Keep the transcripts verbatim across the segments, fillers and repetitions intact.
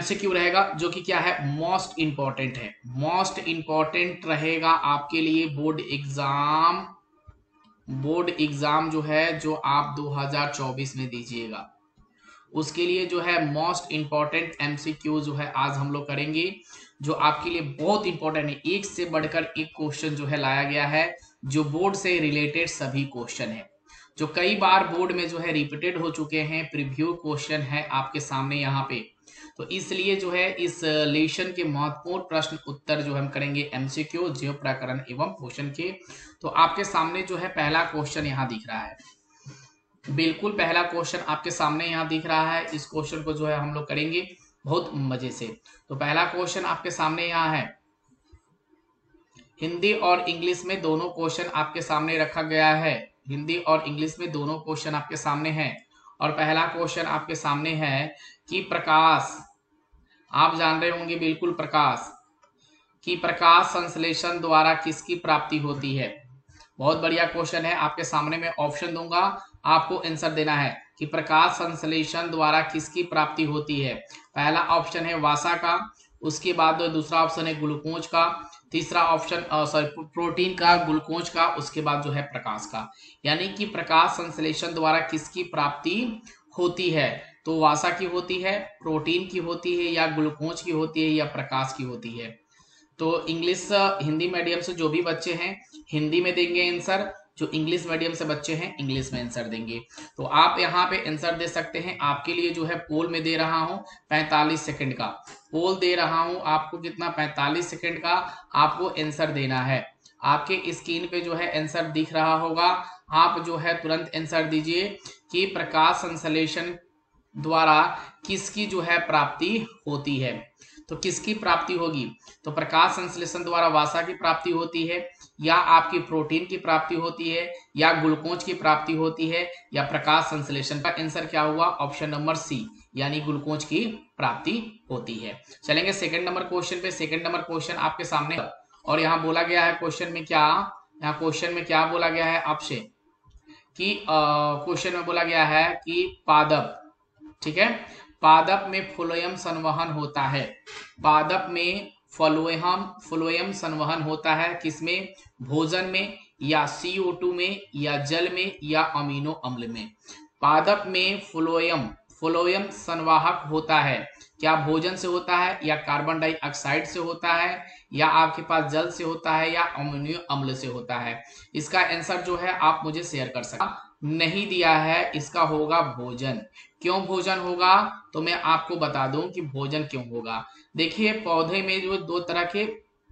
MCQ रहेगा, जो कि क्या है, मोस्ट इंपॉर्टेंट है, मोस्ट इंपॉर्टेंट रहेगा आपके लिए बोर्ड एग्जाम, बोर्ड एग्जाम जो है जो आप दो हज़ार चौबीस में दीजिएगा, उसके लिए जो है मोस्ट इंपॉर्टेंट एमसीक्यू जो है आज हम लोग करेंगे, जो आपके लिए बहुत इंपॉर्टेंट है। एक से बढ़कर एक क्वेश्चन जो है लाया गया है, जो बोर्ड से रिलेटेड सभी क्वेश्चन है, जो कई बार बोर्ड में जो है रिपीटेड हो चुके हैं, प्रीव्यू क्वेश्चन है आपके सामने यहाँ पे। तो इसलिए जो है इस लेशन के महत्वपूर्ण प्रश्न उत्तर जो हम करेंगे एमसीक्यू जीव प्रकरण एवं पोषण के। तो आपके सामने जो है पहला क्वेश्चन यहाँ दिख रहा है, बिल्कुल पहला क्वेश्चन आपके सामने यहाँ दिख रहा है। इस क्वेश्चन को जो है हम लोग करेंगे बहुत मजे से। तो पहला क्वेश्चन आपके सामने यहाँ है, हिंदी और इंग्लिश में दोनों क्वेश्चन आपके सामने रखा गया है, हिंदी और इंग्लिश में दोनों क्वेश्चन आपके सामने हैं। और पहला क्वेश्चन आपके सामने है कि प्रकाश, आप जान रहे होंगे बिल्कुल, प्रकाश कि प्रकाश संश्लेषण द्वारा किसकी प्राप्ति होती है। बहुत बढ़िया क्वेश्चन है, आपके सामने मैं ऑप्शन दूंगा, आपको आंसर देना है कि प्रकाश संश्लेषण द्वारा किसकी प्राप्ति होती है। पहला ऑप्शन है वसा का, उसके बाद दूसरा ऑप्शन है ग्लूकोज का, तीसरा ऑप्शन सॉरी प्रोटीन का, ग्लूकोज का, उसके बाद जो है प्रकाश का। यानी कि प्रकाश संश्लेषण द्वारा किसकी प्राप्ति होती है, तो वसा की होती है, प्रोटीन की होती है, या ग्लूकोज की होती है, या प्रकाश की होती है। तो इंग्लिश हिंदी मीडियम से जो भी बच्चे हैं हिंदी में देंगे आंसर, जो इंग्लिश मीडियम से बच्चे हैं इंग्लिश में आंसर देंगे। तो आप यहाँ पे आंसर दे सकते हैं। आपके लिए जो है पोल में दे रहा हूँ पैंतालीस सेकंड का, पोल दे रहा हूँ आपको कितना, पैंतालीस सेकंड का आपको आंसर देना है। आपके स्क्रीन पे जो है आंसर दिख रहा होगा, आप जो है तुरंत आंसर दीजिए कि प्रकाश संश्लेषण द्वारा किसकी जो है प्राप्ति होती है। तो किसकी प्राप्ति होगी, तो प्रकाश संश्लेषण द्वारा वसा की प्राप्ति होती है, या आपकी प्रोटीन की प्राप्ति होती है, या ग्लूकोज की प्राप्ति होती है, या प्रकाश संश्लेषण का आंसर क्या हुआ, ऑप्शन नंबर सी, यानी ग्लूकोज की प्राप्ति होती है। चलेंगे सेकंड नंबर क्वेश्चन पे। सेकंड नंबर क्वेश्चन आपके सामने, और यहाँ बोला गया है क्वेश्चन में क्या, यहाँ क्वेश्चन में क्या बोला गया है आपसे कि क्वेश्चन में बोला गया है कि पादप, ठीक है, पादप में फ्लोएम संवहन होता है, पादप में फ्लोएम फ्लोएम संवहन होता है किसमें, भोजन में, या सी ओ टू में, या जल में, या अमीनो अम्ल में। पादप में फ्लोएम फ्लोएम संवाहक होता है, क्या भोजन से होता है, या कार्बन डाइऑक्साइड से होता है, या आपके पास जल से होता है, या अमीनो अम्ल से होता है। इसका आंसर जो है आप मुझे शेयर कर सकते, नहीं दिया है, इसका होगा भोजन। क्यों भोजन होगा, तो मैं आपको बता दूं कि भोजन क्यों होगा। देखिए पौधे में जो दो तरह के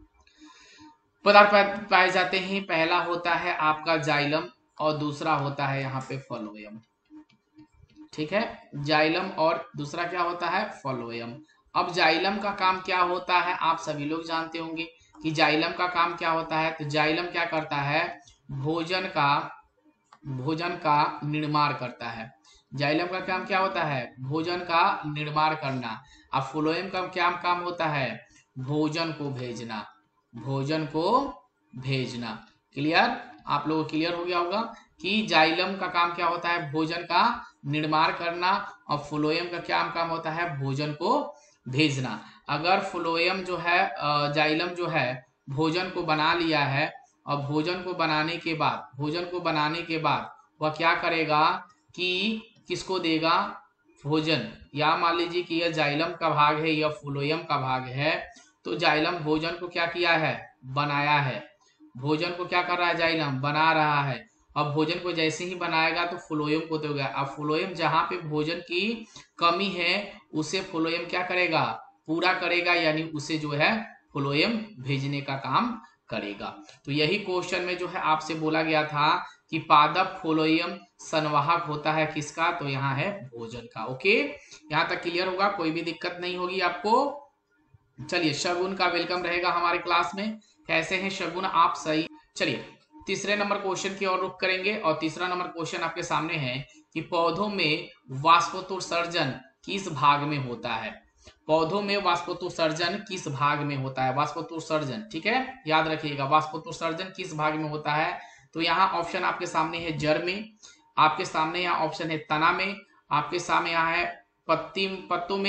पदार्थ पाए जाते हैं, पहला होता है आपका जाइलम और दूसरा होता है यहाँ पे फ्लोएम, ठीक है, जाइलम और दूसरा क्या होता है, फ्लोएम। अब जाइलम का काम क्या होता है, आप सभी लोग जानते होंगे कि जाइलम का काम क्या होता है। तो जाइलम क्या करता है, भोजन का भोजन का निर्माण करता है। जाइलम का काम क्या होता है, भोजन का निर्माण करना। अब फ्लोएम का क्या काम होता है, भोजन को भेजना, भोजन को भेजना। क्लियर, आप लोगों को क्लियर हो गया होगा कि जाइलम का काम क्या होता है, भोजन का निर्माण करना, और फ्लोएम का क्या काम होता है, भोजन को भेजना। अगर फ्लोएम जो है, जाइलम जो है भोजन को बना लिया है, और भोजन को बनाने के बाद भोजन को बनाने के बाद वह क्या करेगा कि किसको देगा, भोजन, या मान लीजिए कि यह जाइलम का भाग है, यह फ्लोएम का भाग है। तो जाइलम भोजन को क्या किया है, बनाया है, भोजन को क्या कर रहा है, जाइलम बना रहा है। अब भोजन को जैसे ही बनाएगा तो फ्लोएम को देगा। अब फ्लोएम जहां पे भोजन की कमी है उसे फ्लोएम क्या करेगा, पूरा करेगा, यानी उसे जो है फ्लोएम भेजने का काम करेगा। तो यही क्वेश्चन में जो है आपसे बोला गया था कि पादप फ्लोएम संवाहक होता है किसका, तो यहाँ है भोजन का। ओके, यहाँ तक क्लियर होगा, कोई भी दिक्कत नहीं होगी आपको। चलिए, शगुन का वेलकम रहेगा हमारे क्लास में। कैसे हैं शगुन आप, सही। चलिए तीसरे नंबर क्वेश्चन की ओर रुख करेंगे, और तीसरा नंबर क्वेश्चन आपके सामने है कि पौधों में वाष्पोत्सर्जन किस भाग में होता है, पौधों में वाष्पोत्सर्जन किस भाग में होता है, वाष्पोत्सर्जन, ठीक है, याद रखिएगा वाष्पोत्सर्जन किस भाग में होता है। तो यहाँ ऑप्शन आपके सामने है जड़ में, आपके सामने यहाँ ऑप्शन है तना में, आपके सामने यहाँ है पत्ती पत्तों में,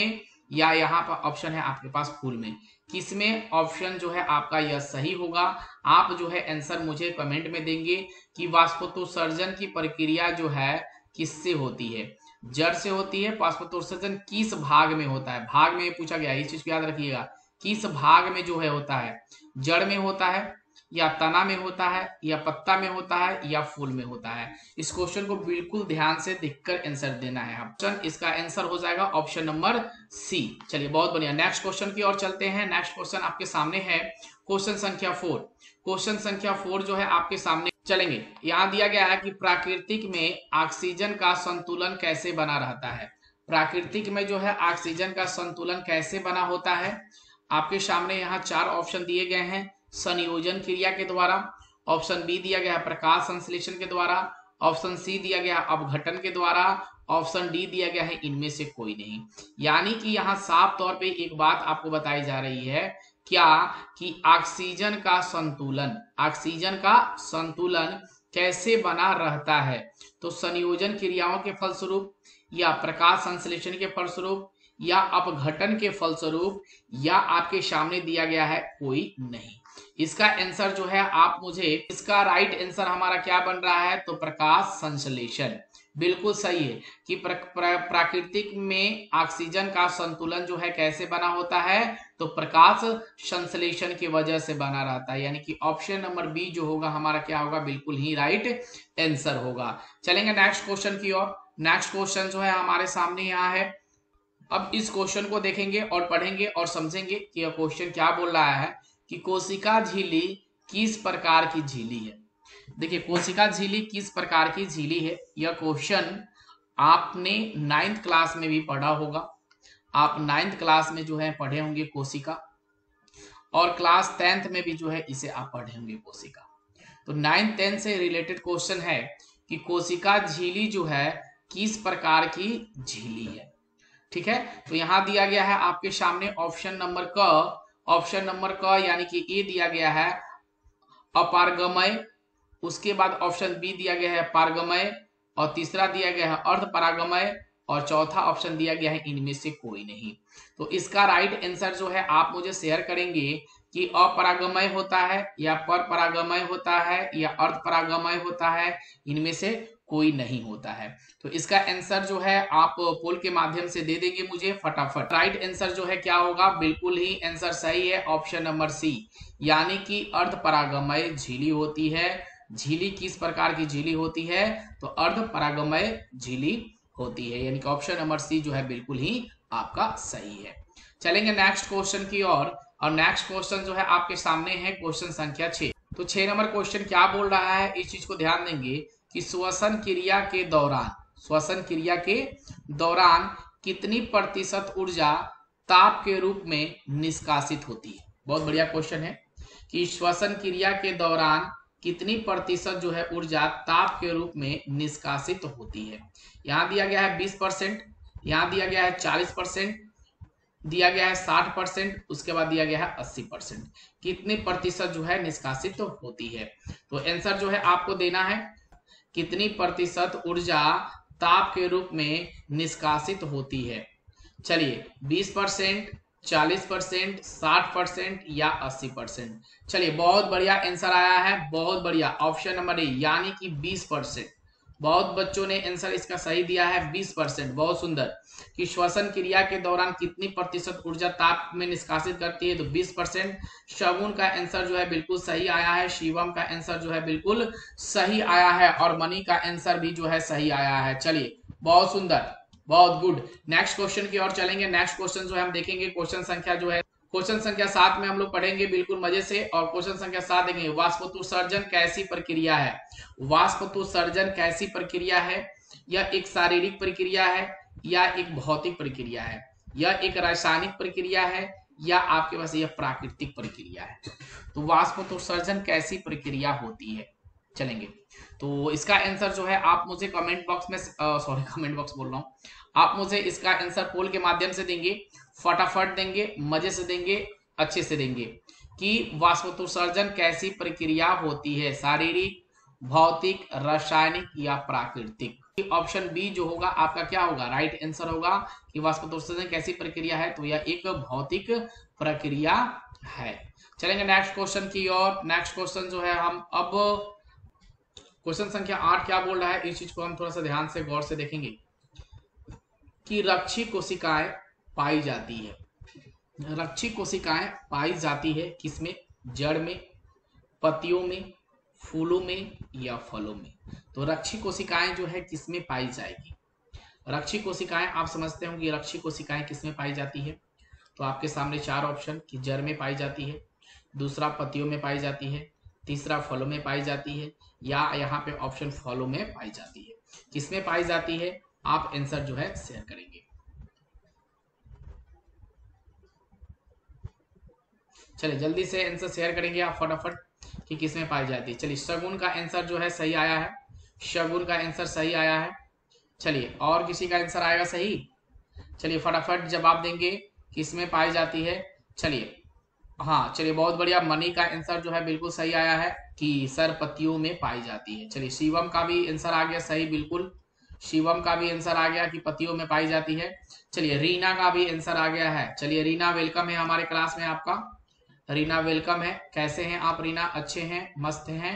या यहाँ पर ऑप्शन है आपके पास फूल में, किसमें ऑप्शन जो है आपका यह सही होगा। आप जो है आंसर मुझे कमेंट में देंगे कि वाष्पोत्सर्जन की प्रक्रिया जो है किससे होती है, जड़ से होती है। वाष्पोत्सर्जन किस भाग में होता है, भाग में पूछा गया, इस चीज को याद रखिएगा, किस भाग में जो है होता है, जड़ में होता है या तना में होता है या पत्ता में होता है या फूल में होता है। इस क्वेश्चन को बिल्कुल ध्यान से देखकर आंसर देना है। ऑप्शन इसका आंसर हो जाएगा ऑप्शन नंबर सी। चलिए बहुत बढ़िया, नेक्स्ट क्वेश्चन की ओर चलते हैं। नेक्स्ट क्वेश्चन आपके सामने है क्वेश्चन संख्या फोर। क्वेश्चन संख्या फोर जो है आपके सामने चलेंगे। यहाँ दिया गया है कि प्राकृतिक में ऑक्सीजन का संतुलन कैसे बना रहता है। प्राकृतिक में जो है ऑक्सीजन का संतुलन कैसे बना होता है, आपके सामने यहाँ चार ऑप्शन दिए गए हैं। संयोजन क्रिया के द्वारा, ऑप्शन बी दिया गया है प्रकाश संश्लेषण के द्वारा, ऑप्शन सी दिया गया है अपघटन के द्वारा, ऑप्शन डी दिया गया है इनमें से कोई नहीं। यानी कि यहाँ साफ तौर पे एक बात आपको बताई जा रही है, क्या कि ऑक्सीजन का संतुलन, ऑक्सीजन का संतुलन कैसे बना रहता है, तो संयोजन क्रियाओं के फलस्वरूप या प्रकाश संश्लेषण के फलस्वरूप या अपघटन के फलस्वरूप, या आपके सामने दिया गया है कोई नहीं। इसका आंसर जो है आप मुझे, इसका राइट आंसर हमारा क्या बन रहा है, तो प्रकाश संश्लेषण। बिल्कुल सही है कि प्र, प्र, प्राकृतिक में ऑक्सीजन का संतुलन जो है कैसे बना होता है, तो प्रकाश संश्लेषण की वजह से बना रहता है। यानी कि ऑप्शन नंबर बी जो होगा हमारा क्या होगा, बिल्कुल ही राइट आंसर होगा। चलेंगे नेक्स्ट क्वेश्चन की ओर। नेक्स्ट क्वेश्चन जो है हमारे सामने यहाँ है। अब इस क्वेश्चन को देखेंगे और पढ़ेंगे और समझेंगे कि यह क्वेश्चन क्या बोल रहा है कि कोशिका झिल्ली किस प्रकार की झिल्ली है। देखिए कोशिका झिल्ली किस प्रकार की झिल्ली है, यह क्वेश्चन आपने नाइन्थ क्लास में भी पढ़ा होगा। आप नाइन्थ क्लास में जो है पढ़े होंगे कोशिका, और क्लास टेंथ में भी जो है इसे आप पढ़े होंगे कोशिका। तो नाइन्थ टेंथ से रिलेटेड क्वेश्चन है कि कोशिका झिल्ली जो है किस प्रकार की झिल्ली है। ठीक है, तो यहां दिया गया है आपके सामने ऑप्शन नंबर क, ऑप्शन नंबर क यानी कि ए दिया गया है अपारगमय, उसके बाद ऑप्शन बी दिया गया है पारगमय, और तीसरा दिया गया है अर्ध परागमय, और चौथा ऑप्शन दिया गया है इनमें से कोई नहीं। तो इसका राइट आंसर जो है आप मुझे शेयर करेंगे कि अपरागमय होता है या पर परागमय होता है या अर्ध परागमय होता है, इनमें से कोई नहीं होता है। तो इसका आंसर जो है आप पोल के माध्यम से दे देंगे मुझे फटाफट। राइट आंसर जो है क्या होगा, बिल्कुल ही आंसर सही है ऑप्शन नंबर सी, यानी कि अर्ध परागमय झिल्ली होती है। झिल्ली किस प्रकार की झिल्ली होती है, तो अर्ध परागमय झिल्ली होती है, यानी कि ऑप्शन नंबर सी जो है बिल्कुल ही आपका सही है। चलेंगे नेक्स्ट क्वेश्चन की ओर, और नेक्स्ट क्वेश्चन जो है आपके सामने है क्वेश्चन संख्या छह। तो छह नंबर क्वेश्चन क्या बोल रहा है, इस चीज को ध्यान देंगे कि श्वसन क्रिया के दौरान, श्वसन क्रिया के दौरान कितनी प्रतिशत ऊर्जा ताप के रूप में निष्कासित होती है। बहुत बढ़िया क्वेश्चन है कि श्वसन क्रिया के दौरान कितनी प्रतिशत जो है ऊर्जा ताप के रूप में निष्कासित होती है। यहाँ दिया गया है बीस परसेंट, यहाँ दिया गया है चालीस परसेंट, दिया गया है साठ परसेंट, उसके बाद दिया गया है अस्सी परसेंट। कितनी प्रतिशत जो है निष्कासित तो होती है, तो आंसर जो है आपको देना है कितनी प्रतिशत ऊर्जा ताप के रूप में निष्कासित होती है। चलिए बीस परसेंट, चालीस परसेंट, साठ परसेंट या अस्सी परसेंट। चलिए बहुत बढ़िया आंसर आया है, बहुत बढ़िया, ऑप्शन नंबर ए यानी कि बीस परसेंट। बहुत बच्चों ने आंसर इसका सही दिया है बीस परसेंट, बहुत सुंदर। कि श्वसन क्रिया के दौरान कितनी प्रतिशत ऊर्जा ताप में निष्कासित करती है, तो बीस परसेंट। शगुन का आंसर जो है बिल्कुल सही आया है, शिवम का आंसर जो है बिल्कुल सही आया है, और मनी का आंसर भी जो है सही आया है। चलिए बहुत सुंदर, बहुत गुड। नेक्स्ट क्वेश्चन की ओर चलेंगे। नेक्स्ट क्वेश्चन जो है हम देखेंगे क्वेश्चन संख्या जो है क्वेश्चन संख्या सात में हम लोग पढ़ेंगे बिल्कुल मजे से, और क्वेश्चन संख्या सात देखेंगे वाष्पोत्सर्जन कैसी प्रक्रिया है। वाष्पोत्सर्जन कैसी प्रक्रिया है, यह एक शारीरिक प्रक्रिया है या एक भौतिक प्रक्रिया है, यह एक रासायनिक प्रक्रिया है या आपके पास यह प्राकृतिक प्रक्रिया है। तो वाष्पोत्सर्जन कैसी प्रक्रिया होती है, चलेंगे। तो इसका आंसर जो है आप मुझे कमेंट बॉक्स में, सॉरी कमेंट बॉक्स बोल रहा हूँ, आप मुझे इसका आंसर पोल के माध्यम से देंगे, फटाफट देंगे, मजे से देंगे, अच्छे से देंगे कि वाष्पोत्सर्जन कैसी प्रक्रिया होती है, शारीरिक, भौतिक, रासायनिक या प्राकृतिक। ऑप्शन बी जो होगा आपका क्या होगा, राइट आंसर होगा कि वाष्पोत्सर्जन कैसी प्रक्रिया है, तो यह एक भौतिक प्रक्रिया है। चलेंगे नेक्स्ट क्वेश्चन की ओर। नेक्स्ट क्वेश्चन जो है हम अब क्वेश्चन संख्या आठ क्या बोल रहा है, इस चीज को हम थोड़ा सा ध्यान से गौर से देखेंगे कि रक्षी कोशिकाएं पाई जाती है। रक्षी कोशिकाएं पाई जाती है किसमें, जड़ में, पत्तियों में, फूलों में या फलों में। तो रक्षी कोशिकाएं जो है किसमें पाई जाएगी, रक्षी कोशिकाएं आप समझते हो कि रक्षी कोशिकाएं किसमें पाई जाती है। तो आपके सामने चार ऑप्शन कि जड़ में पाई जाती है, दूसरा पत्तियों में पाई जाती है, तीसरा फलों में पाई जाती है, या यहाँ पे ऑप्शन फलों में पाई जाती है। किसमें पाई जाती है आप आंसर जो है शेयर करेंगे। चलिए जल्दी से आंसर शेयर करेंगे आप फटाफट कि किसमें पाई जाती है। चलिए शगुन का आंसर जो है सही आया है, शगुन का आंसर सही आया है। चलिए और किसी का आंसर आएगा सही, चलिए फटाफट जवाब देंगे किसमें पाई जाती है। चलिए हाँ चलिए बहुत बढ़िया, मनी का आंसर जो है बिल्कुल सही आया है कि सर पत्तियों में पाई जाती है। चलिए शिवम का भी आंसर आ गया सही, बिल्कुल शिवम का भी आंसर आ गया कि पत्तियों में पाई जाती है। चलिए रीना का भी आंसर आ गया है। चलिए रीना वेलकम है हमारे क्लास में आपका, रीना वेलकम है। कैसे हैं आप रीना, अच्छे हैं, मस्त हैं।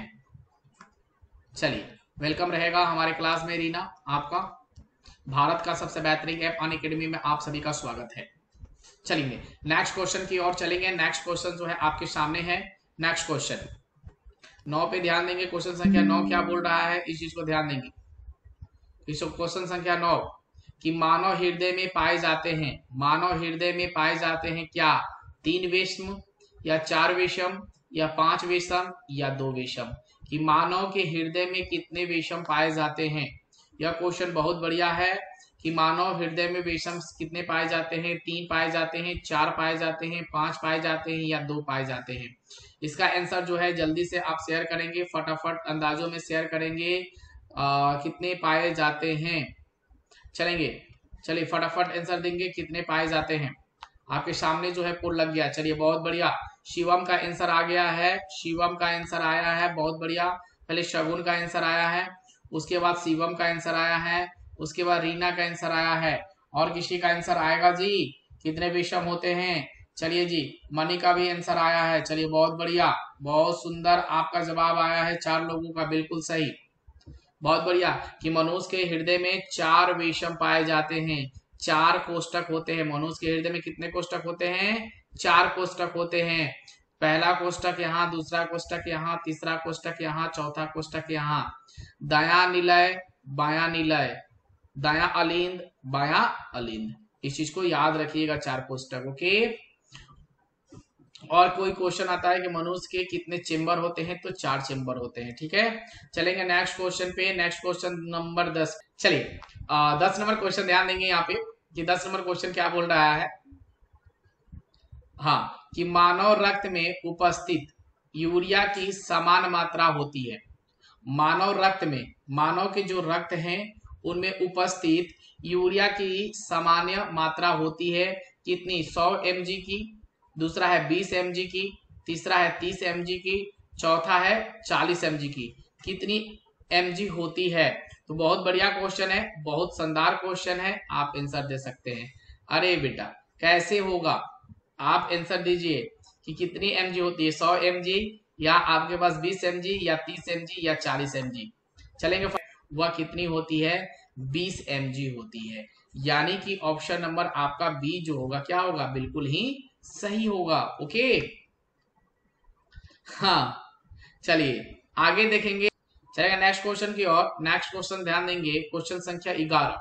चलिए वेलकम रहेगा हमारे क्लास में रीना आपका। भारत का सबसे बेहतरीन ऐप अनअकैडमी में आप सभी का स्वागत है। चलिए नेक्स्ट क्वेश्चन की ओर चलेंगे। नेक्स्ट क्वेश्चन जो है आपके सामने है। नेक्स्ट क्वेश्चन नौ पे ध्यान देंगे। क्वेश्चन संख्या नौ क्या बोल रहा है, इस चीज को ध्यान देंगे। इस क्वेश्चन संख्या नौ कि मानव हृदय में पाए जाते हैं, मानव हृदय में पाए जाते हैं क्या, तीन विषम या चार विषम या पांच विषम या दो विषम। कि मानव के हृदय में कितने विषम पाए जाते हैं। यह क्वेश्चन बहुत बढ़िया है कि मानव हृदय में विषम कितने पाए जाते हैं, तीन पाए जाते हैं, चार पाए जाते हैं, पांच पाए जाते हैं या दो पाए जाते हैं। इसका आंसर जो है जल्दी से आप शेयर करेंगे, फटाफट अंदाजों में शेयर करेंगे आ, कितने पाए जाते हैं। चलेंगे चलिए फटाफट आंसर देंगे कितने पाए जाते हैं। आपके सामने जो है पुल लग गया। चलिए बहुत बढ़िया, शिवम का आंसर आ गया है, शिवम का आंसर आया है, बहुत बढ़िया। पहले शगुन का आंसर आया है, उसके बाद शिवम का आंसर आया है, उसके बाद रीना का आंसर आया है। और किसी का आंसर आएगा जी, कितने विषम होते हैं। चलिए जी मनी का भी आंसर आया है। चलिए बहुत बढ़िया, बहुत सुंदर आपका जवाब आया है, चार लोगों का बिल्कुल सही, बहुत बढ़िया। कि मनुष्य के हृदय में चार विषम पाए जाते हैं, चार कोष्ठक होते हैं। मनुष्य के हृदय में कितने कोष्ठक होते हैं, चार कोष्ठक होते हैं। पहला कोष्ठक यहाँ, दूसरा कोष्ठक यहाँ, तीसरा कोष्ठक यहाँ, चौथा कोष्ठक यहाँ। दाया निलय, बाया निलय, दाया अलिंद, बाया अलिंद, इस चीज को याद रखिएगा, चार कोष्ठक। ओके और कोई क्वेश्चन आता है कि मनुष्य के कितने चेंबर होते हैं, तो चार चेंबर होते हैं। ठीक है चलेंगे नेक्स्ट क्वेश्चन पे। नेक्स्ट क्वेश्चन नंबर दस। चलिए दस नंबर क्वेश्चन ध्यान देंगे यहाँ पे कि दस नंबर क्वेश्चन क्या बोल रहा है। हाँ कि मानव रक्त में उपस्थित यूरिया की समान मात्रा होती है। मानव रक्त में, मानव के जो रक्त हैं उनमें उपस्थित यूरिया की सामान्य मात्रा होती है कितनी, सौ एम जी की, दूसरा है बीस एम जी की, तीसरा है तीस एम जी की, चौथा है चालीस एम जी की। कितनी एम जी होती है। तो बहुत बढ़िया क्वेश्चन है, बहुत शानदार क्वेश्चन है, आप आंसर दे सकते हैं। अरे बेटा कैसे होगा, आप आंसर दीजिए कि कितनी एम जी होती है, सौ एम जी या आपके पास बीस एम जी या तीस एम जी या चालीस एम जी। चलेंगे वह कितनी होती है, बीस एम जी होती है। यानी कि ऑप्शन नंबर आपका बी जो होगा क्या होगा, बिल्कुल ही सही होगा। ओके हाँ चलिए आगे देखेंगे, चलेगा नेक्स्ट क्वेश्चन की ओर। नेक्स्ट क्वेश्चन ध्यान देंगे, क्वेश्चन संख्या ग्यारह।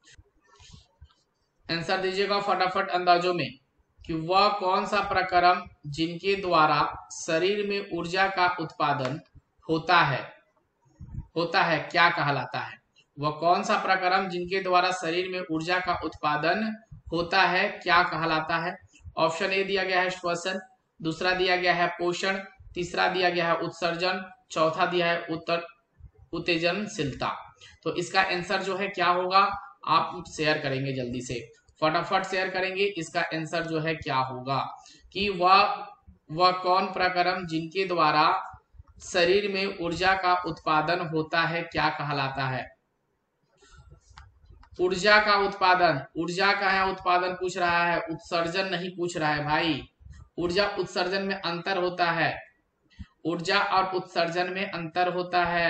आंसर दीजिएगा फटाफट अंदाजों में कि वह कौन सा प्रक्रम जिनके द्वारा शरीर में ऊर्जा का उत्पादन होता है, होता है क्या कहलाता है। वह कौन सा प्रक्रम जिनके द्वारा शरीर में ऊर्जा का उत्पादन होता है क्या कहलाता है। ऑप्शन ए दिया गया है श्वसन, दूसरा दिया गया है पोषण, तीसरा दिया गया है उत्सर्जन, चौथा दिया है उत्तर उत्तेजनशीलता। तो इसका आंसर जो है क्या होगा, आप शेयर करेंगे जल्दी से, फटाफट शेयर करेंगे। इसका आंसर जो है क्या होगा कि वह वह कौन प्रक्रम जिनके द्वारा शरीर में ऊर्जा का उत्पादन होता है क्या कहलाता है? ऊर्जा का उत्पादन, ऊर्जा का है उत्पादन पूछ रहा है, उत्सर्जन नहीं पूछ रहा है भाई। ऊर्जा उत्सर्जन में अंतर होता है, ऊर्जा और उत्सर्जन में अंतर होता है।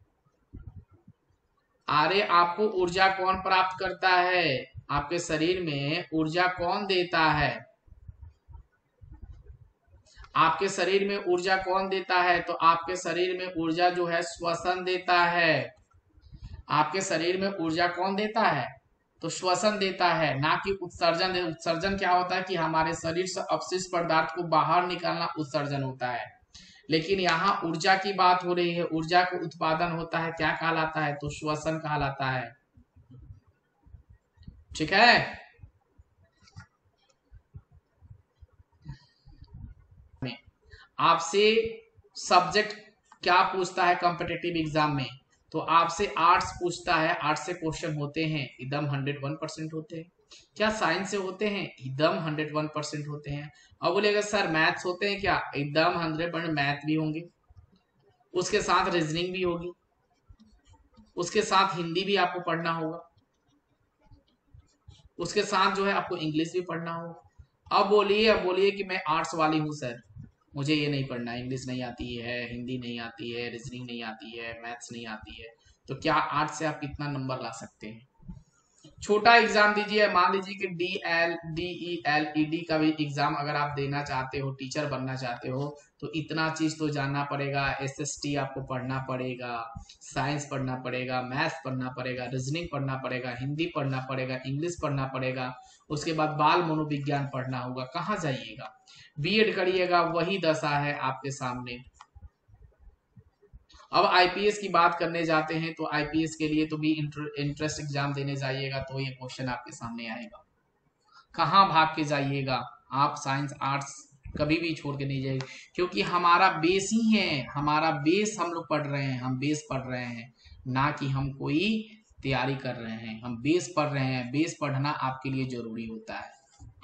अरे आपको ऊर्जा कौन प्राप्त करता है? आपके शरीर में ऊर्जा कौन देता है? आपके शरीर में ऊर्जा कौन देता है? तो आपके शरीर में ऊर्जा जो है श्वसन देता है। आपके शरीर में ऊर्जा कौन देता है? तो श्वसन देता है, ना कि उत्सर्जन। उत्सर्जन क्या होता है कि हमारे शरीर से अपशिष्ट पदार्थ को बाहर निकालना उत्सर्जन होता है। लेकिन यहाँ ऊर्जा की बात हो रही है, ऊर्जा का उत्पादन होता है, क्या कहलाता है? तो श्वसन कहलाता है। ठीक है, आपसे सब्जेक्ट क्या पूछता है कॉम्पिटिटिव एग्जाम में? तो आपसे आर्ट्स पूछता है, आर्ट्स से क्वेश्चन होते हैं एकदम हंड्रेड वन परसेंट होते हैं। क्या साइंस से होते हैं? एकदम हंड्रेड वन परसेंट होते हैं। अब बोलेगा सर मैथ्स होते हैं क्या? एकदम हंड्रेड परसेंट मैथ भी होंगे, उसके साथ रीजनिंग भी होगी, उसके साथ हिंदी भी आपको पढ़ना होगा, उसके साथ जो है आपको इंग्लिश भी पढ़ना होगा। अब बोलिए, अब बोलिए कि मैं आर्ट्स वाली हूँ सर, मुझे ये नहीं पढ़ना, इंग्लिश नहीं आती है, हिंदी नहीं आती है, रीजनिंग नहीं आती है, मैथ्स नहीं आती है, तो क्या आर्ट्स से आप कितना नंबर ला सकते हैं? छोटा एग्जाम दीजिए, मान लीजिए कि D L D E L E D का भी एग्जाम अगर आप देना चाहते हो, टीचर बनना चाहते हो, तो इतना चीज तो जानना पड़ेगा। एस एस टी आपको पढ़ना पड़ेगा, साइंस पढ़ना पड़ेगा, मैथ्स पढ़ना पड़ेगा, रीजनिंग पढ़ना पड़ेगा, हिंदी पढ़ना पड़ेगा, इंग्लिश पढ़ना पड़ेगा, उसके बाद बाल मनोविज्ञान पढ़ना होगा। कहाँ जाइएगा? बी एड करिएगा, वही दशा है आपके सामने। अब आई पी एस की बात करने जाते हैं, तो आई पी एस के लिए तो भी इंट्रेंस एग्जाम देने जाइएगा तो ये क्वेश्चन आपके सामने आएगा। कहाँ भाग के जाइएगा आप? साइंस आर्ट्स कभी भी छोड़ के नहीं जाइए, क्योंकि हमारा बेस ही है, हमारा बेस हम लोग पढ़ रहे हैं, हम बेस पढ़ रहे हैं, ना कि हम कोई तैयारी कर रहे हैं, हम बेस पढ़ रहे हैं। बेस पढ़ना आपके लिए जरूरी होता है।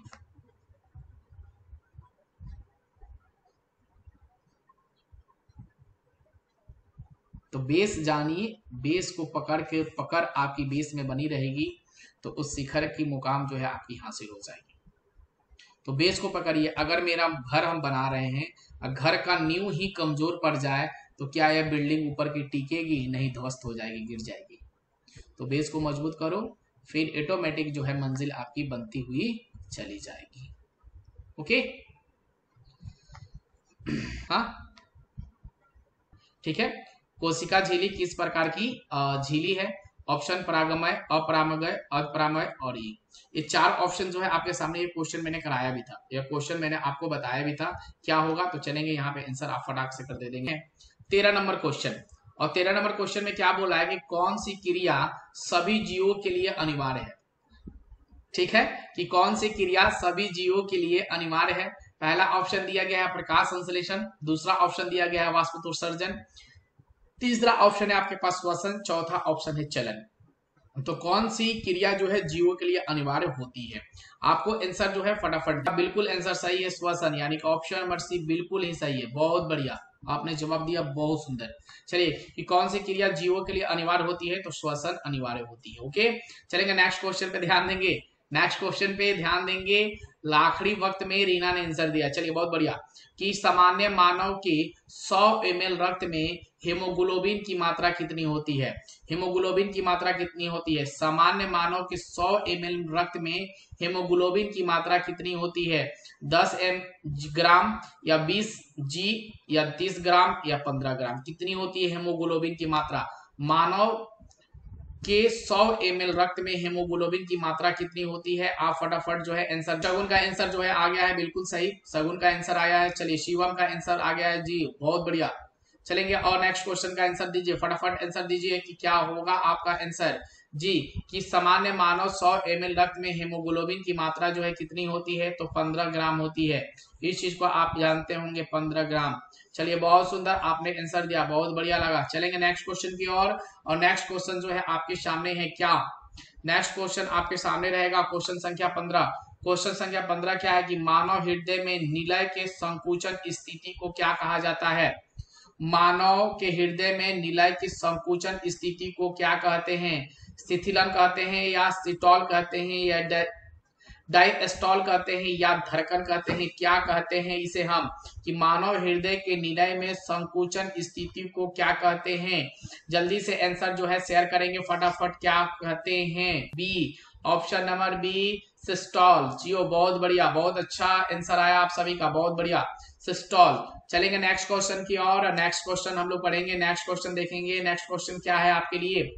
तो बेस जानिए, बेस को पकड़ के, पकड़ आपकी बेस में बनी रहेगी तो उस शिखर की मुकाम जो है आपकी हासिल हो जाएगी। तो बेस को पकड़िए। अगर मेरा घर हम बना रहे हैं, घर का नींव ही कमजोर पड़ जाए तो क्या यह बिल्डिंग ऊपर की टिकेगी? नहीं, ध्वस्त हो जाएगी, गिर जाएगी। तो बेस को मजबूत करो, फिर ऑटोमेटिक जो है मंजिल आपकी बनती हुई चली जाएगी। ओके, हाँ ठीक है। कोशिका झिल्ली किस प्रकार की झिल्ली है? ऑप्शन परागमय, अपरागमय, अपरागमय और ई। ये चार ऑप्शन जो है आपके सामने, ये क्वेश्चन मैंने कराया भी था, ये क्वेश्चन मैंने आपको बताया भी था क्या होगा। तो चलेंगे यहाँ पे आंसर आप फटाक से कर दे देंगे। तेरह नंबर क्वेश्चन, और तेरह नंबर क्वेश्चन में क्या बोला है कि कौन सी क्रिया सभी जीवों के लिए अनिवार्य है? ठीक है, कि कौन सी क्रिया सभी जीवों के लिए अनिवार्य है? पहला ऑप्शन दिया गया है प्रकाश संश्लेषण, दूसरा ऑप्शन दिया गया है वाष्पोत्सर्जन, तीसरा ऑप्शन है आपके पास श्वसन, चौथा ऑप्शन है चलन। तो कौन सी क्रिया जो है जीवों के लिए अनिवार्य होती है? आपको आंसर जो है फटाफट, बिल्कुल आंसर सही है, श्वसन, यानी कि ऑप्शन नंबर सी बिल्कुल ही सही है। बहुत बढ़िया, आपने जवाब दिया, बहुत सुंदर। चलिए, कि कौन सी क्रिया जीवों के लिए अनिवार्य होती है? तो श्वसन अनिवार्य होती है। ओके, चलेंगे नेक्स्ट क्वेश्चन पे ध्यान देंगे। नेक्स्ट क्वेश्चन पे ध्यान देंगे। आखिरी वक्त में रीना ने आंसर दिया। चलिए, बहुत बढ़िया। कि सामान्य मानव के सौ एम एल रक्त में हेमोग्लोबिन की मात्रा कितनी होती है? हेमोग्लोबिन की मात्रा कितनी होती है? सामान्य मानव के सौ एम एल रक्त में हेमोग्लोबिन की मात्रा कितनी होती है? दस एम ग्राम या बीस जी या तीस ग्राम या पंद्रह ग्राम? कितनी होती है हेमोग्लोबिन की मात्रा? मानव के सौ एम एल रक्त में हेमोग्लोबिन की मात्रा कितनी होती है? आप फटाफट जो है आंसर, सगुन का आंसर जो है आ गया है, बिल्कुल सही, सगुन का आंसर आया है। चलिए, शिवम का आंसर आ गया है जी, बहुत बढ़िया। चलेंगे और नेक्स्ट क्वेश्चन का आंसर दीजिए, फटाफट आंसर दीजिए कि क्या होगा आपका आंसर जी। कि सामान्य मानव सौ एम एल रक्त में हेमोग्लोबिन की मात्रा जो है कितनी होती है? तो पंद्रह ग्राम होती है। इस चीज को आप जानते होंगे, पंद्रह ग्राम। चलिए, बहुत सुंदर, आपने आंसर दिया, बहुत बढ़िया लगा। चलेंगे नेक्स्ट क्वेश्चन की ओर, और नेक्स्ट क्वेश्चन जो है आपके सामने है क्या? नेक्स्ट क्वेश्चन आपके सामने रहेगा क्वेश्चन संख्या पंद्रह। क्वेश्चन संख्या पंद्रह क्या है? कि मानव हृदय में निलय के संकुचन स्थिति को क्या कहा जाता है? मानव के हृदय में निलय की संकुचन स्थिति को क्या कहते हैं? शिथिलन कहते हैं, या सिटॉल कहते हैं, या डायस्टॉल कहते हैं, या धड़कन कहते हैं? क्या कहते हैं इसे हम? कि मानव हृदय के निलय में संकुचन स्थिति को क्या कहते हैं? जल्दी से आंसर जो है शेयर करेंगे फटाफट। क्या कहते हैं? B, option number B, systole. जियो, बहुत बढ़िया, बहुत अच्छा आंसर आया आप सभी का, बहुत बढ़िया, सिस्टॉल। चलेंगे नेक्स्ट क्वेश्चन की और। नेक्स्ट क्वेश्चन हम लोग पढ़ेंगे, नेक्स्ट क्वेश्चन देखेंगे। नेक्स्ट क्वेश्चन क्या है आपके लिए?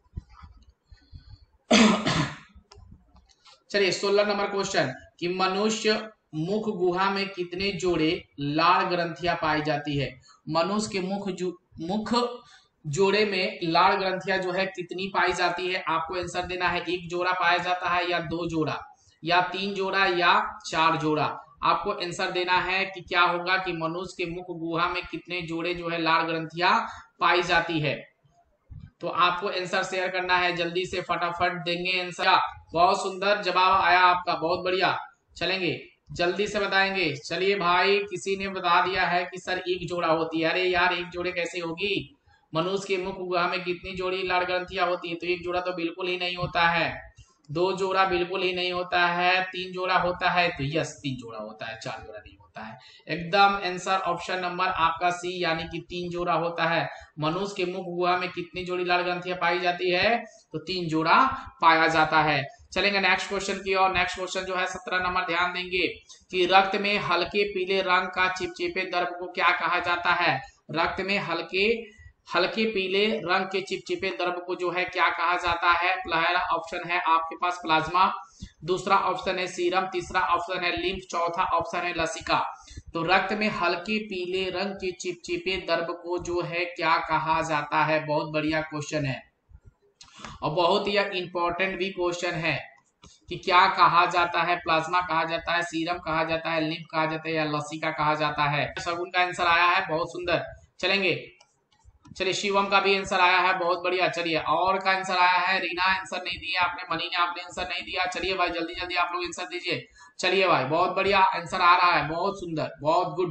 चलिए सोलह नंबर क्वेश्चन, कि मनुष्य मुख गुहा में कितने जोड़े लाल ग्रंथियां पाई जाती है? मनुष्य के मुख मुख जोड़े में लाल ग्रंथियां जो है कितनी पाई जाती है? आपको आंसर देना है। एक जोड़ा पाया जाता है, या दो जोड़ा, या तीन जोड़ा, या चार जोड़ा? आपको आंसर देना है कि क्या होगा कि मनुष्य के मुख गुहा में कितने जोड़े जो है लाल ग्रंथियां पाई जाती है। तो आपको आंसर शेयर करना है, जल्दी से फटाफट देंगे आंसर। बहुत सुंदर जवाब आया आपका, बहुत बढ़िया। चलेंगे, जल्दी से बताएंगे। चलिए भाई, किसी ने बता दिया है कि सर एक जोड़ा होती है। अरे यार, एक जोड़े कैसे होगी? मनुष्य के मुख गुहा में कितनी जोड़ी लाल ग्रंथियां होती है? तो एक जोड़ा तो बिल्कुल ही नहीं होता है, दो जोड़ा बिल्कुल ही नहीं होता है, तीन जोड़ा होता है। तो यस, तीन जोड़ा होता है, चार जोड़ा नहीं होता है। एकदम आंसर ऑप्शन नंबर आपका सी, यानी कि तीन जोड़ा होता है। मनुष्य के मुख गुहा में कितनी जोड़ी लाल ग्रंथियां पाई जाती है? तो तीन जोड़ा पाया जाता है। चलेंगे नेक्स्ट क्वेश्चन की और। नेक्स्ट क्वेश्चन जो है सत्रह नंबर, ध्यान देंगे कि रक्त में हल्के पीले रंग का चिपचिपे द्रव को क्या कहा जाता है? रक्त में हल्के हल्के पीले रंग के चिपचिपे द्रव को जो है क्या कहा जाता है? पहला ऑप्शन है आपके पास प्लाज्मा, दूसरा ऑप्शन है सीरम, तीसरा ऑप्शन है लिम्फ, चौथा ऑप्शन है लसिका। तो रक्त में हल्के पीले रंग के चिपचिपे द्रव को जो है क्या कहा जाता है? बहुत बढ़िया क्वेश्चन है और बहुत ही इंपॉर्टेंट भी क्वेश्चन है कि क्या कहा जाता है? प्लाज्मा कहा जाता है, सीरम कहा जाता है, लिम्फ कहा जाता है, या लसिका कहा जाता है? शगुन का आंसर आया है, बहुत सुंदर। चलेंगे, चलिए शिवम का भी आंसर आया है, बहुत बढ़िया। चलिए, और का आंसर आया है, रीना आंसर नहीं दिया आपने, मनी ने आपने आंसर नहीं दिया। चलिए भाई, जल्दी जल्दी आप लोग आंसर दीजिए। चलिए भाई, बहुत बढ़िया आंसर आ रहा है, बहुत सुंदर, बहुत गुड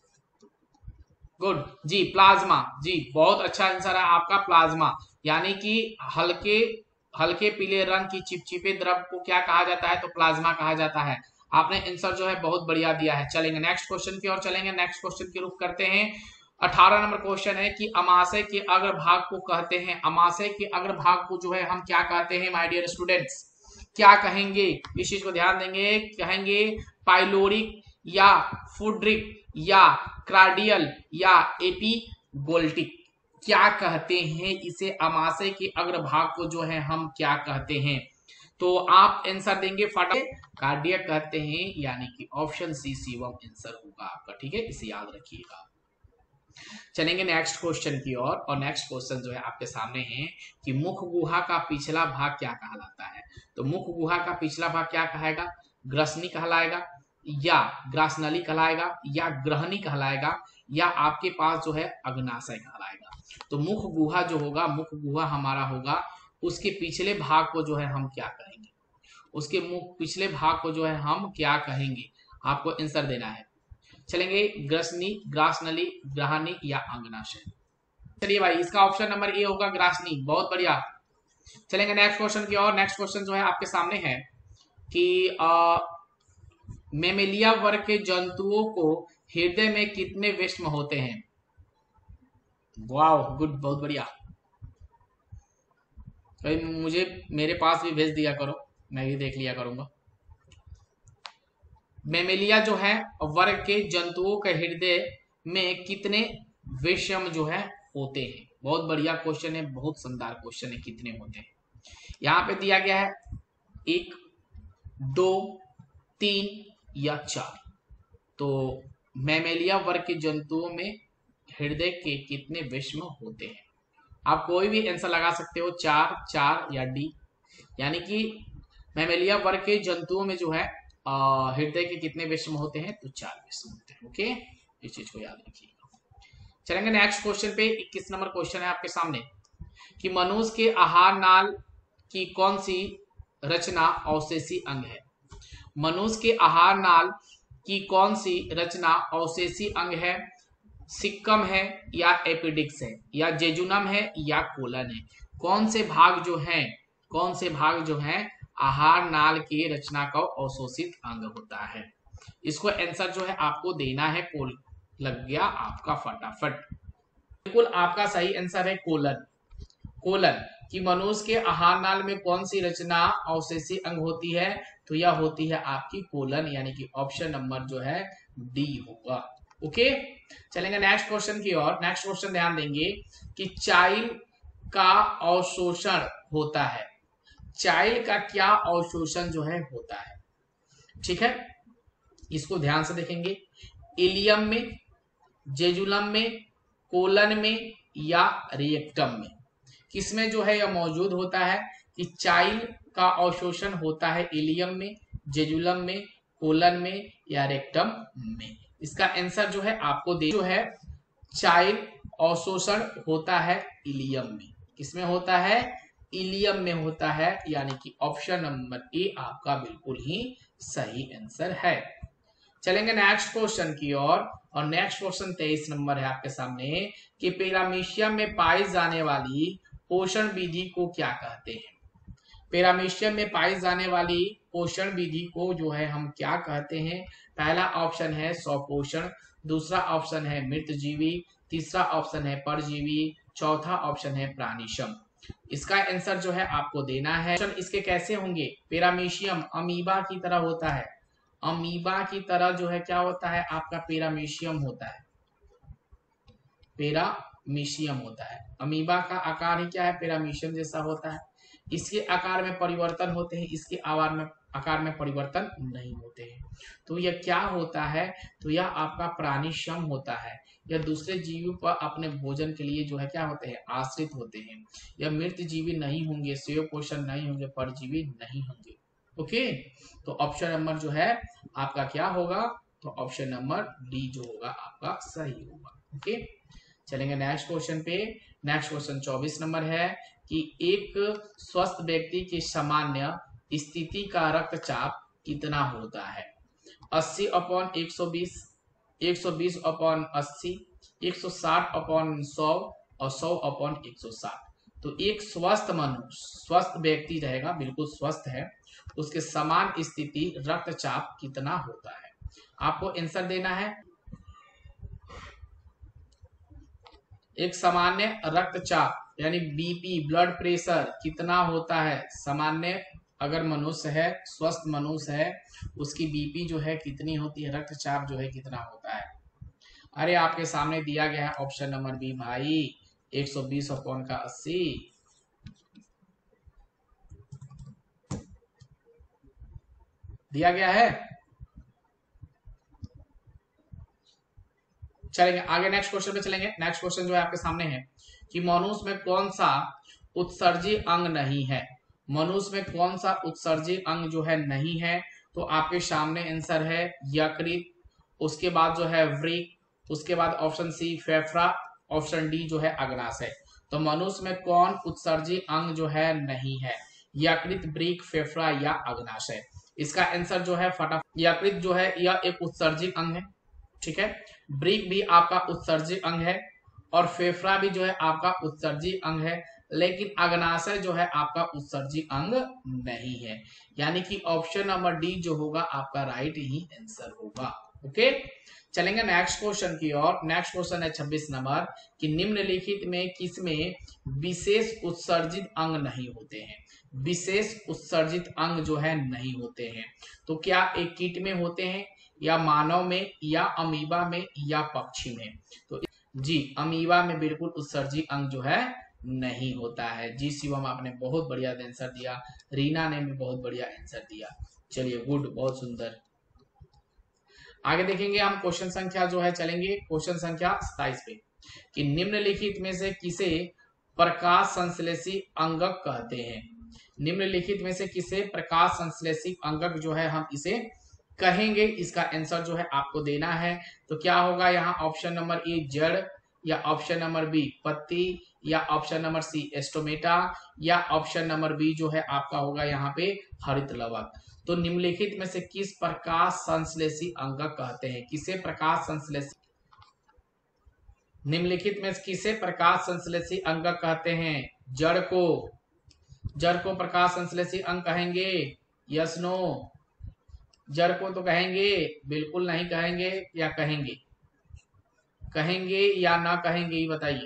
गुड जी। प्लाज्मा जी, बहुत अच्छा आंसर है आपका, प्लाज्मा। यानी कि हल्के हल्के पीले रंग की चिपचिपे द्रव को क्या कहा जाता है? तो प्लाज्मा कहा जाता है। आपने आंसर जो है बहुत बढ़िया दिया है। चलेंगे नेक्स्ट क्वेश्चन की ओर चलेंगे। नेक्स्ट क्वेश्चन की रुख करते हैं। अठारह नंबर क्वेश्चन है कि अमाशय के अग्रभाग को कहते हैं, अमाशय के अग्रभाग को जो है हम क्या कहते हैं माय डियर स्टूडेंट्स? क्या कहेंगे? इस चीज को ध्यान देंगे। कहेंगे पाइलोरिक, या फुड्रिक, या क्राडियल, या एपिगोल्टिक? क्या कहते हैं इसे? अमाशय के अग्रभाग को जो है हम क्या कहते हैं? तो आप आंसर देंगे फटाफट। कार्डियक कहते हैं, यानी कि ऑप्शन सी शिवम आंसर होगा आपका, ठीक है, इसे याद रखिएगा। चलेंगे नेक्स्ट क्वेश्चन की ओर और, और नेक्स्ट क्वेश्चन जो है आपके सामने है कि मुख गुहा का पिछला भाग क्या कहलाता है? तो मुख गुहा का पिछला भाग क्या कहेगा? ग्रसनी कहलाएगा, या ग्रासनली कहलाएगा, या ग्रहणी कहलाएगा, या आपके पास जो है अग्नाशय कहलाएगा? तो मुख गुहा जो होगा, मुख गुहा हमारा होगा, उसके पिछले भाग को जो है हम क्या कहेंगे? उसके मुख पिछले भाग को जो है हम क्या कहेंगे? आपको आंसर देना है। चलेंगे, ग्रसनी, ग्रासनली, ग्रहणी, या अंगनाशय? चलिए भाई, इसका ऑप्शन नंबर ए होगा, ग्रासनी। बहुत बढ़िया। चलेंगे नेक्स्ट क्वेश्चन की ओर। नेक्स्ट क्वेश्चन जो है आपके सामने है कि मेमेलिया वर्ग के जंतुओं को हृदय में कितने विष्म होते हैं? वाह, गुड, बहुत बढ़िया। भाई मुझे मेरे पास भी भेज दिया करो, मैं भी देख लिया करूंगा। मेमेलिया जो है वर्ग के जंतुओं के हृदय में कितने विषम जो है होते हैं? बहुत बढ़िया क्वेश्चन है, बहुत शानदार क्वेश्चन है। कितने होते हैं यहाँ पे दिया गया है? एक, दो, तीन, या चार? तो मेमेलिया वर्ग के जंतुओं में हृदय के कितने विषम होते हैं? आप कोई भी आंसर लगा सकते हो, चार, चार, या डी। यानी कि मेमेलिया वर्ग के जंतुओं में जो है हृदय के कितने विषम होते हैं? तो चार विषम होते हैं। ओके, इस चीज को याद रखिएगा। चलेंगे नेक्स्ट क्वेश्चन पे। इक्कीस नंबर क्वेश्चन है आपके सामने कि मनुष्य के आहार नाल की कौन सी रचना अवशेषी अंग है? मनुष्य के आहार नाल की कौन सी रचना अवशेषी अंग है? सिक्कम है या एपिडिक्स है या जेजुनम है या कोलन है? कौन से भाग जो है कौन से भाग जो है आहार नाल के रचना का अवशोषित अंग होता है? इसको आंसर जो है आपको देना है। कोल लग गया आपका फटाफट। बिल्कुल आपका सही आंसर है कोलन। कोलन कि मनुष्य के आहार नाल में कौन सी रचना अवशेषी अंग होती है? तो यह होती है आपकी कोलन, यानी कि ऑप्शन नंबर जो है डी होगा। ओके, चलेंगे नेक्स्ट क्वेश्चन की ओर। नेक्स्ट क्वेश्चन ध्यान देंगे कि चाइल्ड का अवशोषण होता है। चाइल्ड का क्या अवशोषण जो है होता है? ठीक है, इसको ध्यान से देखेंगे। इलियम में, जेजुलम में, कोलन में या रिएक्टम में, किसमें जो है यह मौजूद होता है कि चाइल्ड का अवशोषण होता है इलियम में, जेजुलम में, कोलन में या रेक्टम में? इसका आंसर जो है आपको दे जो है चाइल्ड अवशोषण होता है इलियम में। किसमें होता है? इलियम में होता है, यानी कि ऑप्शन नंबर ए आपका बिल्कुल ही सही आंसर है। चलेंगे नेक्स्ट क्वेश्चन की ओर और, और नेक्स्ट क्वेश्चन तेईस नंबर है आपके सामने कि पैरामीशियम में पाई जाने वाली पोषण विधि को क्या कहते हैं? पैरामीशियम में पाई जाने वाली पोषण विधि को जो है हम क्या कहते हैं? पहला ऑप्शन है स्वपोषण, दूसरा ऑप्शन है मृतजीवी, तीसरा ऑप्शन है परजीवी, चौथा ऑप्शन है प्राणिशम। इसका आंसर जो है आपको देना है। इसके कैसे होंगे? पैरामीशियम अमीबा की तरह होता है। अमीबा की तरह जो है क्या होता है आपका? पैरामीशियम होता है। पैरामीशियम होता है। अमीबा का आकार ही क्या है? पैरामीशियम जैसा होता है। इसके आकार में परिवर्तन होते हैं, इसके आकार में आकार में परिवर्तन नहीं होते हैं। तो यह क्या होता है? तो यह आपका प्राणिशम होता है। यह दूसरे जीवों पर अपने भोजन के लिए जो है क्या होते हैं? आश्रित होते हैं। यह मृत जीवी नहीं होंगे, स्वयं पोषण नहीं होंगे, परजीवी नहीं होंगे। ओके, तो ऑप्शन नंबर जो है आपका क्या होगा? तो ऑप्शन नंबर डी जो होगा आपका सही होगा। ओके, चलेंगे नेक्स्ट क्वेश्चन पे। नेक्स्ट क्वेश्चन चौबीस नंबर है कि एक स्वस्थ व्यक्ति की सामान्य स्थिति का रक्तचाप कितना होता है? अस्सी अपॉन एक सौ बीस, एक सौ बीस अपॉन अस्सी, एक सौ साठ अपॉन सौ और सौ अपॉन एक सौ साठ। तो एक स्वस्थ मनुष्य, स्वस्थ व्यक्ति रहेगा, बिल्कुल स्वस्थ है, उसके समान स्थिति रक्तचाप कितना होता है? आपको आंसर देना है। एक सामान्य रक्तचाप यानी बीपी, ब्लड प्रेशर कितना होता है? सामान्य अगर मनुष्य है, स्वस्थ मनुष्य है, उसकी बीपी जो है कितनी होती है? रक्तचाप जो है कितना होता है? अरे आपके सामने दिया गया है ऑप्शन नंबर बी भाई, एक सौ बीस अपॉन का अस्सी। दिया गया है। चलेंगे आगे नेक्स्ट क्वेश्चन पे चलेंगे। नेक्स्ट क्वेश्चन जो है आपके सामने है कि मनुष्य में कौन सा उत्सर्जी अंग नहीं है? मनुष्य में कौन सा उत्सर्जी अंग जो है नहीं है? तो आपके सामने आंसर है यकृत, उसके बाद जो है वृक्क, उसके बाद ऑप्शन सी फेफड़ा, ऑप्शन डी जो है अग्नाशय। तो मनुष्य में कौन उत्सर्जी अंग जो है नहीं है? यकृत, वृक्क, फेफड़ा या अग्नाशय? इसका आंसर जो है फटाफट। यकृत जो है यह एक उत्सर्जी अंग है, ठीक है। वृक्क भी आपका उत्सर्जी अंग है और फेफड़ा भी जो है आपका उत्सर्जी अंग है, लेकिन अग्नाशय जो है आपका उत्सर्जी अंग नहीं है, यानी कि ऑप्शन नंबर डी जो होगा आपका राइट ही आंसर होगा। ओके, चलेंगे नेक्स्ट क्वेश्चन की ओर। नेक्स्ट क्वेश्चन है छब्बीस नंबर कि निम्नलिखित में किसमें विशेष उत्सर्जित अंग नहीं होते हैं? विशेष उत्सर्जित अंग जो है नहीं होते हैं, तो क्या एक कीट में होते हैं या मानव में या अमीबा में या पक्षी में? तो जी अमीबा में बिल्कुल उत्सर्जित अंग जो है नहीं होता है। जी शिवम आपने बहुत बढ़िया आंसर दिया, रीना ने भी बहुत बढ़िया आंसर दिया। चलिए गुड, बहुत सुंदर। आगे देखेंगे हम क्वेश्चन संख्या जो है, चलेंगे क्वेश्चन संख्या सताइस पे कि निम्नलिखित में से किसे प्रकाश संश्लेषी अंगक कहते हैं? निम्नलिखित में से किसे प्रकाश संश्लेषी अंगक जो है हम इसे कहेंगे? इसका आंसर जो है आपको देना है। तो क्या होगा यहाँ? ऑप्शन नंबर ए जड़, या ऑप्शन नंबर बी पत्ती, या ऑप्शन नंबर सी एस्टोमेटा, या ऑप्शन नंबर बी जो है आपका होगा यहाँ पे हरित लवक। तो निम्नलिखित में से किस प्रकाश संश्लेषी अंगक कहते हैं? किसे प्रकाश संश्लेषी निम्नलिखित में किसे प्रकाश संश्लेषी अंग कहते हैं? जड़ को, जड़ को प्रकाश संश्लेषी अंग कहेंगे? Yes no? जड़ को तो कहेंगे? बिल्कुल नहीं कहेंगे या कहेंगे? कहेंगे या ना कहेंगे ये बताइए।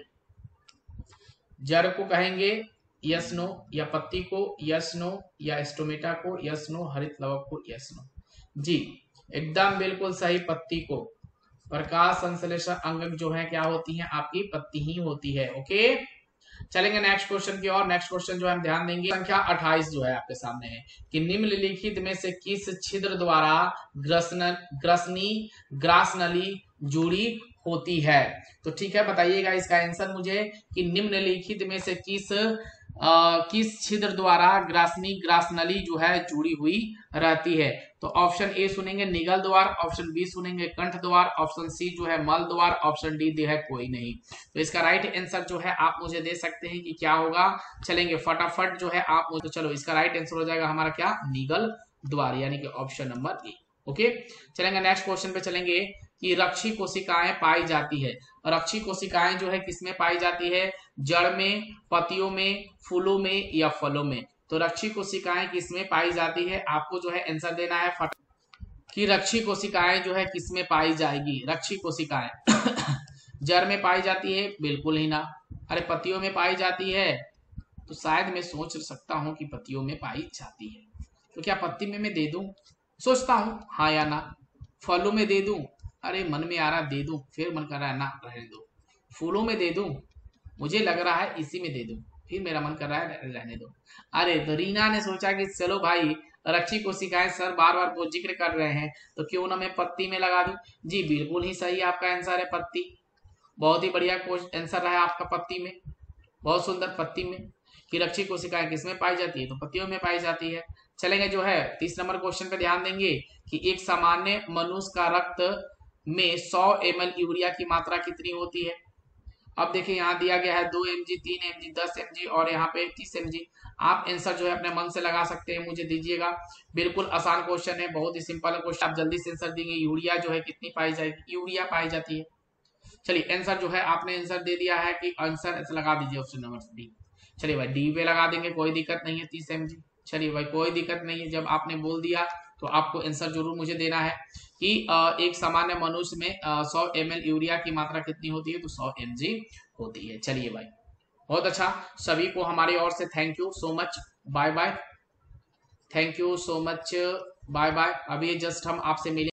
जड़ को कहेंगे यस नो, या पत्ती को यस नो, या स्टोमेटा को यस नो, हरित लवक को यस नो? जी एकदम बिल्कुल सही, पत्ती को। प्रकाश संश्लेषण अंग जो है क्या होती है? आपकी पत्ती ही होती है। ओके, चलेंगे नेक्स्ट क्वेश्चन की ओर। नेक्स्ट क्वेश्चन जो हम ध्यान देंगे संख्या अट्ठाईस जो है आपके सामने है कि निम्नलिखित में से किस छिद्र द्वारा ग्रसन ग्रसनी ग्रासनली जुड़ी होती है? तो ठीक है, बताइएगा इसका आंसर मुझे कि निम्नलिखित में से किस आ, किस छिद्र द्वारा ग्रासनी ग्रासनली जो है जुड़ी हुई रहती है? तो ऑप्शन ए सुनेंगे निगल द्वार, ऑप्शन बी सुनेंगे कंठ द्वार, ऑप्शन सी जो है मल द्वार, ऑप्शन डी है कोई नहीं। तो इसका राइट आंसर जो है आप मुझे दे सकते हैं कि क्या होगा? चलेंगे फटाफट जो है आप मुझे, तो चलो इसका राइट आंसर हो जाएगा हमारा क्या? निगल द्वार, यानी कि ऑप्शन नंबर ए। ओके, चलेंगे नेक्स्ट क्वेश्चन पे चलेंगे कि रक्षी कोशिकाएं पाई जाती है। रक्षी कोशिकाएं जो है किसमें पाई जाती है? जड़ में, पत्तियों में, फूलों में या फलों में? तो रक्षी कोशिकाएं किसमें पाई जाती है? आपको जो है आंसर देना है फट कि रक्षी कोशिकाएं जो है किसमें पाई जाएगी? रक्षी कोशिकाएं जड़ में पाई जाती है? बिल्कुल ही ना। अरे पत्तियों में पाई जाती है? तो शायद मैं सोच सकता हूं कि पत्तियों में पाई जाती है, तो क्या पत्ती में मैं दे दूं? सोचता हूं हाँ या ना। फलों में दे दूं? अरे मन में आ रहा दे दूं, फिर मन कर रहा है ना रहने दो। फूलों में दे दूं? मुझे लग रहा है इसी में दे दूं, फिर मेरा मन कर रहा है रहने दो। अरे तो रीना ने सोचा कि चलो भाई रक्षी कोशिकाएं सर बार बार वो जिक्र कर रहे हैं तो क्यों ना मैं पत्ती में लगा दूं। जी बिल्कुल ही सही आपका आंसर है पत्ती। बहुत ही बढ़िया आंसर रहा है आपका पत्ती में, बहुत सुंदर। पत्ती में कि रक्षी कोशिकाएं किसमें पाई जाती है? तो पत्तियों में पाई जाती है। चलेंगे जो है तीस नंबर क्वेश्चन पे ध्यान देंगे कि एक सामान्य मनुष्य का रक्त में सौ एम एल यूरिया की मात्रा कितनी होती है? अब देखिए यहाँ दिया गया है दो एम जी, तीन एम जी, दस एम जी और यहाँ पे तीस एम जी। आप आंसर जो है अपने मन से लगा सकते हैं, मुझे दीजिएगा। बिल्कुल आसान क्वेश्चन है, बहुत ही सिंपल क्वेश्चन, आप जल्दी से आंसर देंगे। यूरिया जो है कितनी पाई जाएगी? यूरिया पाई जाती है। चलिए आंसर जो है आपने आंसर दे दिया है कि आंसर लगा दीजिए ऑप्शन नंबर डी। चलिए भाई डी पे लगा देंगे, कोई दिक्कत नहीं है, तीस एम जी। चलिए भाई कोई दिक्कत नहीं है, जब आपने बोल दिया तो आपको आंसर जरूर मुझे देना है कि एक सामान्य मनुष्य में सौ एम एल यूरिया की मात्रा कितनी होती है? तो सौ एम जी होती है। चलिए भाई बहुत अच्छा, सभी को हमारी ओर से thank you so much, bye bye, thank you so much, bye bye. अभी जस्ट हम आपसे मिले।